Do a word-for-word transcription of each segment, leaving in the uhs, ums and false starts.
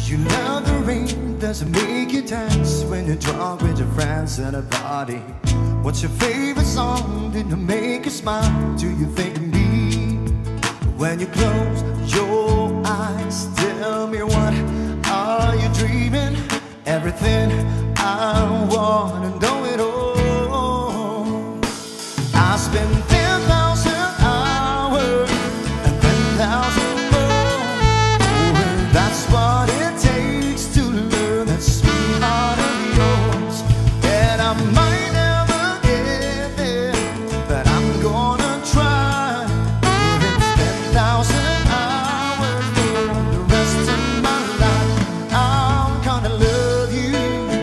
you love the rain? Does it make you dance when you're drunk with your friends at a party? What's your favorite song? Did it make you smile? Do you think of me when you close your eyes? Tell me, what are you dreaming? Everything I wanna know it all. I spend ten thousand hours and ten thousand more. Oh, that's what it takes to learn that sweet heart of yours. And I might never get there, but I'm gonna try. If it's ten thousand hours for the rest of my life, I'm gonna love you.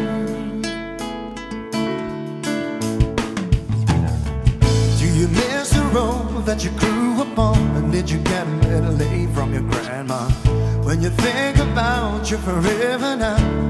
Do you miss the road that you grew up on? And did you get a little late from your grandma? When you think about you forever now,